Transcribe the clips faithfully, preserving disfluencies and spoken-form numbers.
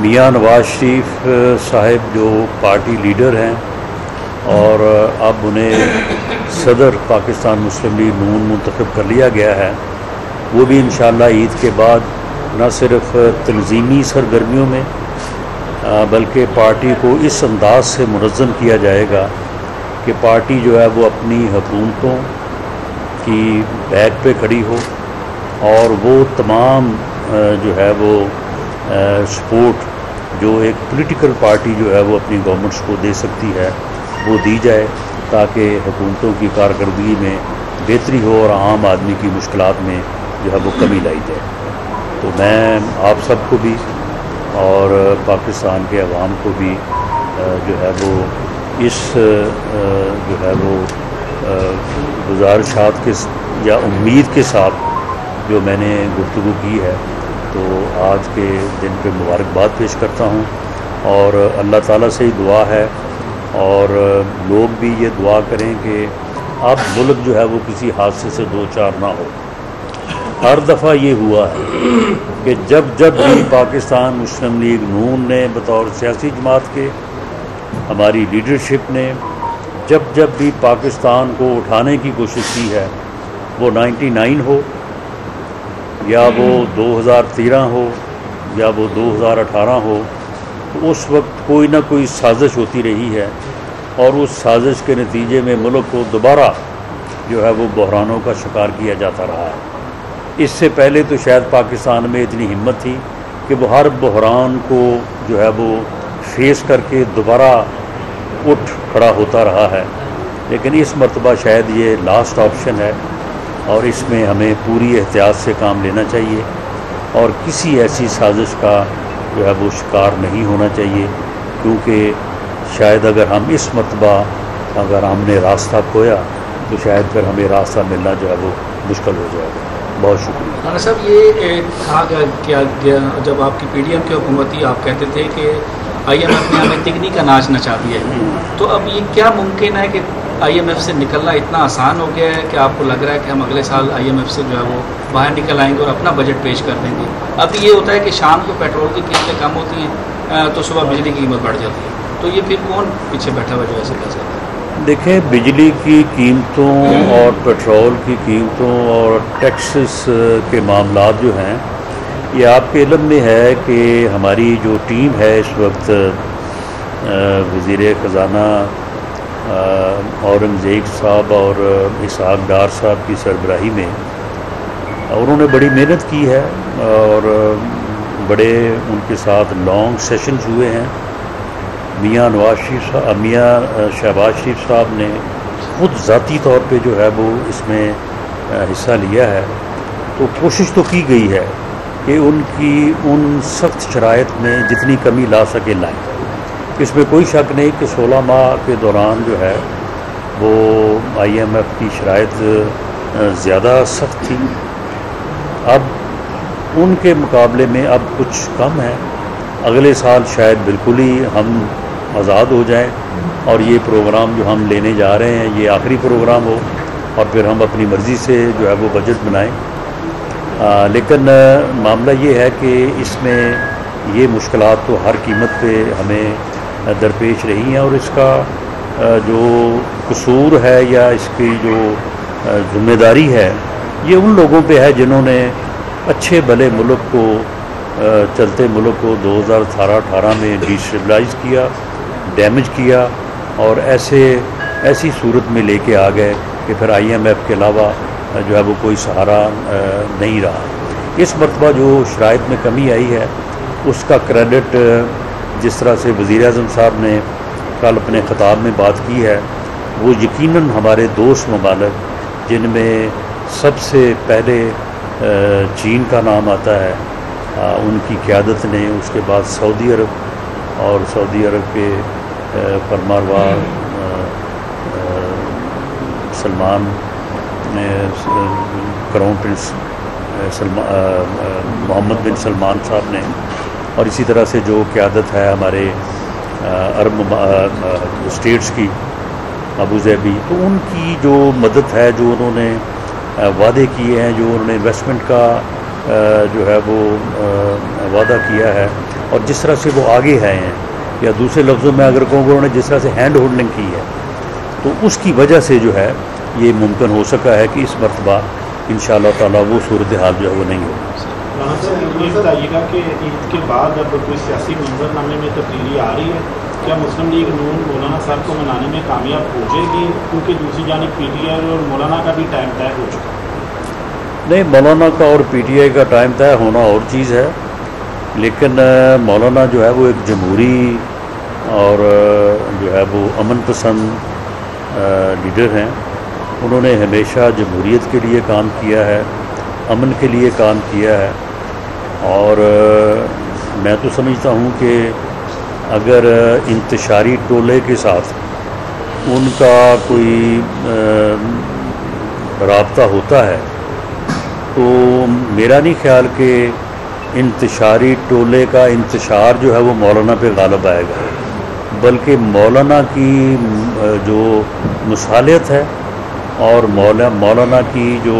میاں نواز شریف صاحب جو party leader ہیں اور اب انہیں صدر پاکستان مسلم لیگ نون منتخب کر لیا گیا ہے، وہ بھی انشاءاللہ عید کے بعد نہ صرف تنظیمی سرگرمیوں میں بلکہ پارٹی کو اس انداز سے منظم کیا جائے گا کہ پارٹی جو ہے وہ اپنی حکومتوں کی بیک پہ کھڑی ہو اور وہ تمام جو ہے وہ سپورٹ جو ایک پولیٹیکل پارٹی جو ہے وہ اپنی گورنمنٹس کو دے سکتی ہے وہ دی جائے، تاکہ حکومتوں کی کارکردگی میں بہتری ہو اور عام آدمی کی مشکلات میں جو ہے وہ کمی لائی جائے۔ تو میں آپ سب کو بھی اور پاکستان کے عوام کو بھی جو ہے وہ اس جو ہے وہ گزارشات کے یا امید کے ساتھ جو میں نے گفتگو کی ہے، تو آج کے دن پہ مبارکباد پیش کرتا ہوں، اور اللہ تعالیٰ سے ہی دعا ہے اور لوگ بھی یہ دعا کریں کہ اب ملک جو ہے وہ کسی حادثے سے دو چار نہ ہو۔ ہر دفعہ یہ ہوا ہے کہ جب جب بھی پاکستان مسلم لیگ نون نے بطور سیاسی جماعت کے، ہماری لیڈرشپ نے جب جب بھی پاکستان کو اٹھانے کی کوشش کی ہے، وہ نائنٹی نائن ہو یا وہ دو ہزار تیرہ ہو یا وہ دو ہزار اٹھارہ ہو، تو اس وقت کوئی نہ کوئی سازش ہوتی رہی ہے، اور اس سازش کے نتیجے میں ملک کو دوبارہ جو ہے وہ بحرانوں کا شکار کیا جاتا رہا ہے۔ اس سے پہلے تو شاید پاکستان میں اتنی ہمت تھی کہ وہ ہر بحران کو جو ہے وہ فیس کر کے دوبارہ اٹھ کھڑا ہوتا رہا ہے، لیکن اس مرتبہ شاید یہ لاسٹ آپشن ہے، اور اس میں ہمیں پوری احتیاط سے کام لینا چاہیے اور کسی ایسی سازش کا جو ہے وہ شکار نہیں ہونا چاہیے، کیونکہ شاید اگر ہم اس مرتبہ اگر ہم نے راستہ کھویا تو شاید پھر ہمیں راستہ ملنا جو ہے وہ مشکل ہو جائے گا۔ بہت شکریہ۔ رانا صاحب، یہ کہا کیا گیا جب آپ کی پی ڈی ایم کی حکومت تھی، آپ کہتے تھے کہ آئی ایم ایف نے ہمیں تگنی کا ناچ نچا دیا ہے، تو اب یہ کیا ممکن ہے کہ آئی ایم ایف سے نکلنا اتنا آسان ہو گیا ہے کہ آپ کو لگ رہا ہے کہ ہم اگلے سال آئی ایم ایف سے جو ہے وہ باہر نکل آئیں گے اور اپنا بجٹ پیش کر دیں گے؟ اب یہ ہوتا ہے کہ شام کو پیٹرول کی قیمتیں کم ہوتی ہیں تو صبح بجلی کی قیمت بڑھ جاتی ہے، تو یہ پھر کون پیچھے بیٹھا ہوا جو ایسے کہہ سکتا ہے؟ دیکھیں، بجلی کی قیمتوں اور پیٹرول کی قیمتوں اور ٹیکسز کے معاملات جو ہیں، یہ آپ کے علم میں ہے کہ ہماری جو ٹیم ہے اس وقت وزیر خزانہ اورنگزیب صاحب اور اسحاق ڈار صاحب کی سربراہی میں، انہوں نے بڑی محنت کی ہے اور بڑے ان کے ساتھ لانگ سیشنز ہوئے ہیں۔ میاں نواز شریف صاحب میاں شہباز شریف صاحب نے خود ذاتی طور پہ جو ہے وہ اس میں حصہ لیا ہے، تو کوشش تو کی گئی ہے کہ ان کی ان سخت شرائط میں جتنی کمی لا سکے لائیں۔ اس میں کوئی شک نہیں کہ سولہ ماہ کے دوران جو ہے وہ آئی ایم ایف کی شرائط زیادہ سخت تھی، اب ان کے مقابلے میں اب کچھ کم ہے۔ اگلے سال شاید بالکل ہی ہم آزاد ہو جائیں اور یہ پروگرام جو ہم لینے جا رہے ہیں یہ آخری پروگرام ہو، اور پھر ہم اپنی مرضی سے جو ہے وہ بجٹ بنائیں۔ آ, لیکن معاملہ یہ ہے کہ اس میں یہ مشکلات تو ہر قیمت پہ ہمیں درپیش رہی ہیں، اور اس کا جو قصور ہے یا اس کی جو ذمہ داری ہے یہ ان لوگوں پہ ہے جنہوں نے اچھے بھلے ملک کو چلتے ملک کو دو ہزار اٹھارہ اٹھارہ میں ڈیسٹیبلائز کیا، ڈیمیج کیا، اور ایسے ایسی صورت میں لے کے آ گئے کہ پھر آئی ایم ایف کے علاوہ جو ہے وہ کوئی سہارا نہیں رہا۔ اس مرتبہ جو شرائط میں کمی آئی ہے اس کا کریڈٹ جس طرح سے وزیر اعظم صاحب نے کل اپنے خطاب میں بات کی ہے، وہ یقیناً ہمارے دوست ممالک جن میں سب سے پہلے چین کا نام آتا ہے، ان کی قیادت نے، اس کے بعد سعودی عرب اور سعودی عرب کے فرمانروا سلمان کراؤن پرنس محمد بن سلمان صاحب نے، اور اسی طرح سے جو قیادت ہے ہمارے عرب اسٹیٹس کی، ابو ظہبی، تو ان کی جو مدد ہے، جو انہوں نے وعدے کیے ہیں، جو انہوں نے انویسٹمنٹ کا جو ہے وہ وعدہ کیا ہے، اور جس طرح سے وہ آگے آئے ہیں، یا دوسرے لفظوں میں اگر کہوں کہ انہوں نے جس طرح سے ہینڈ ہولڈنگ کی ہے، تو اس کی وجہ سے جو ہے یہ ممکن ہو سکا ہے کہ اس مرتبہ انشاءاللہ تعالیٰ وہ صورتحال جو ہے وہ نہیں ہوگی۔ رانا صاحب یہ بتائیے گا کہ عید کے بعد اب کوئی سیاسی منظر نامے میں تبدیلی آ رہی ہے، کیا مسلم لیگ نون مولانا صاحب کو منانے میں کامیاب ہو جائے گی؟ کیونکہ دوسری جانب پی ٹی آئی اور مولانا کا بھی ٹائم طے ہو چکا ہے۔ نہیں، مولانا کا اور پی ٹی آئی کا ٹائم طے ہونا اور چیز ہے، لیکن مولانا جو ہے وہ ایک جمہوری اور جو ہے وہ امن پسند لیڈر ہیں۔ انہوں نے ہمیشہ جمہوریت کے لیے کام کیا ہے، امن کے لیے کام کیا ہے، اور میں تو سمجھتا ہوں کہ اگر انتشاری ٹولے کے ساتھ ان کا کوئی رابطہ ہوتا ہے تو میرا نہیں خیال کہ انتشاری ٹولے کا انتشار جو ہے وہ مولانا پہ غالب آئے گا، بلکہ مولانا کی جو مصالحت ہے اور مولا مولانا کی جو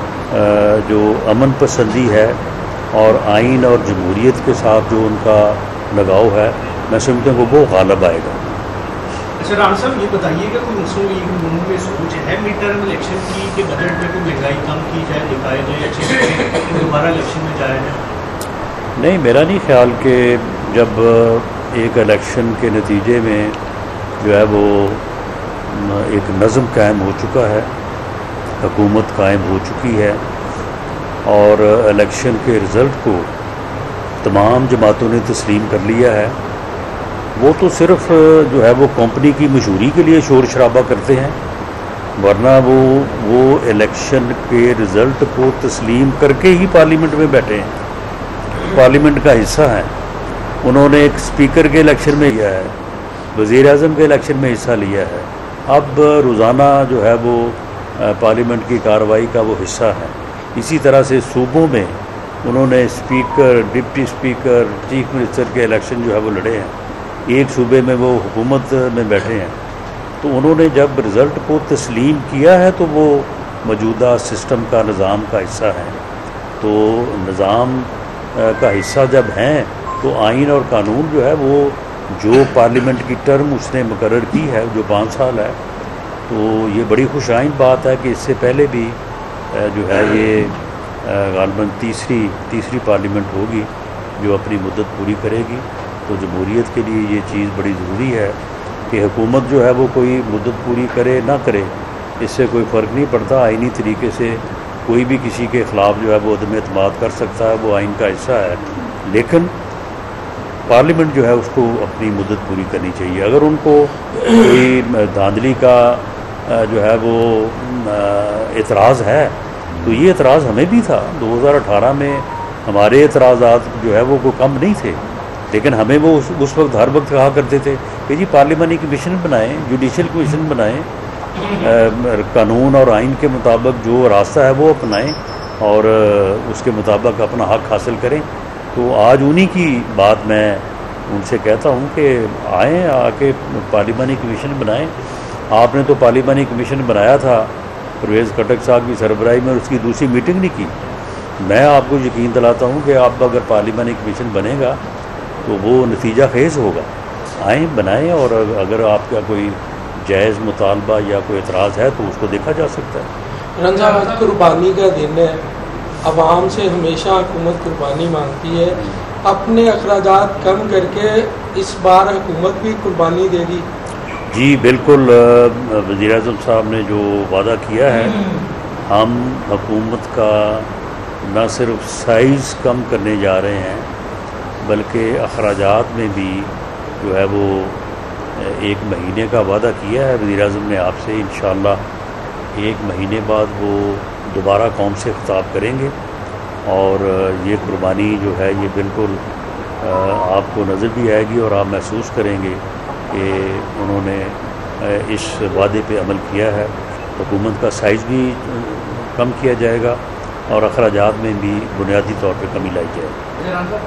جو امن پسندی ہے اور آئین اور جمہوریت کے ساتھ جو ان کا لگاؤ ہے، میں سمجھتا ہوں کہ وہ غالب آئے گا۔ اچھا رانا صاحب یہ بتائیے کہ کوئی مسلم لیگ نون میں سوچ ہے مڈ ٹرم الیکشن کی کہ بجٹ میں کوئی مہنگائی کم کی جائے، دکھائے جائے، اچھے دوبارہ الیکشن میں جایا جائے؟ نہیں، میرا نہیں خیال کہ جب ایک الیکشن کے نتیجے میں جو ہے وہ ایک نظم قائم ہو چکا ہے، حکومت قائم ہو چکی ہے، اور الیکشن کے رزلٹ کو تمام جماعتوں نے تسلیم کر لیا ہے، وہ تو صرف جو ہے وہ کمپنی کی مشہوری کے لیے شور شرابہ کرتے ہیں، ورنہ وہ وہ الیکشن کے رزلٹ کو تسلیم کر کے ہی پارلیمنٹ میں بیٹھے ہیں، پارلیمنٹ کا حصہ ہیں۔ انہوں نے ایک اسپیکر کے الیکشن میں لیا ہے، وزیر اعظم کے الیکشن میں حصہ لیا ہے، اب روزانہ جو ہے وہ پارلیمنٹ کی کارروائی کا وہ حصہ ہے۔ اسی طرح سے صوبوں میں انہوں نے speaker, deputy speaker, chief minister کے الیکشن جو ہے وہ لڑے ہیں، ایک صوبے میں وہ حکومت میں بیٹھے ہیں، تو انہوں نے جب رزلٹ کو تسلیم کیا ہے تو وہ موجودہ سسٹم کا، نظام کا حصہ ہیں۔ تو نظام کا حصہ جب ہیں تو آئین اور قانون جو ہے وہ جو پارلیمنٹ کی ٹرم اس نے مقرر کی ہے جو پانچ سال ہے، تو یہ بڑی خوش آئند بات ہے کہ اس سے پہلے بھی جو ہے یہ غالباً تیسری تیسری پارلیمنٹ ہوگی جو اپنی مدت پوری کرے گی۔ تو جمہوریت کے لیے یہ چیز بڑی ضروری ہے کہ حکومت جو ہے وہ کوئی مدت پوری کرے نہ کرے، اس سے کوئی فرق نہیں پڑتا۔ آئینی طریقے سے کوئی بھی کسی کے خلاف جو ہے وہ عدم اعتماد کر سکتا ہے، وہ آئین کا حصہ ہے، لیکن پارلیمنٹ جو ہے اس کو اپنی مدت پوری کرنی چاہیے۔ اگر ان کو کوئی دھاندلی کا جو ہے وہ اعتراض ہے تو یہ اعتراض ہمیں بھی تھا، دو ہزار اٹھارہ میں ہمارے اعتراضات جو ہے وہ کوئی کم نہیں تھے، لیکن ہمیں وہ اس وقت ہر وقت کہا کرتے تھے کہ جی پارلیمانی کمیشن بنائیں، جوڈیشل کمیشن بنائیں، قانون اور آئین کے مطابق جو راستہ ہے وہ اپنائیں اور اس کے مطابق اپنا حق حاصل کریں۔ تو آج انہی کی بات میں ان سے کہتا ہوں کہ آئیں، آ کے پارلیمانی کمیشن بنائیں۔ آپ نے تو پارلیمانی کمیشن بنایا تھا پرویز خٹک صاحب کی سربراہی میں، اور اس کی دوسری میٹنگ نہیں کی۔ میں آپ کو یقین دلاتا ہوں کہ آپ اگر پارلیمانی کمیشن بنے گا تو وہ نتیجہ خیز ہوگا۔ آئیں، بنائیں، اور اگر آپ کا کوئی جائز مطالبہ یا کوئی اعتراض ہے تو اس کو دیکھا جا سکتا ہے۔ رنزا آج قربانی کا دن ہے، عوام سے ہمیشہ حکومت قربانی مانگتی ہے، اپنے اخراجات کم کر کے اس بار حکومت بھی قربانی دے گی؟ جی بالکل، وزیر اعظم صاحب نے جو وعدہ کیا ہے، ہم حکومت کا نہ صرف سائز کم کرنے جا رہے ہیں بلکہ اخراجات میں بھی جو ہے وہ ایک مہینے کا وعدہ کیا ہے وزیر اعظم نے آپ سے۔ انشاءاللہ ایک مہینے بعد وہ دوبارہ قوم سے خطاب کریں گے، اور یہ قربانی جو ہے یہ بالکل آپ کو نظر بھی آئے گی اور آپ محسوس کریں گے کہ انہوں نے اس وعدے پہ عمل کیا ہے۔ حکومت کا سائز بھی کم کیا جائے گا اور اخراجات میں بھی بنیادی طور پہ کمی لائی جائے گی۔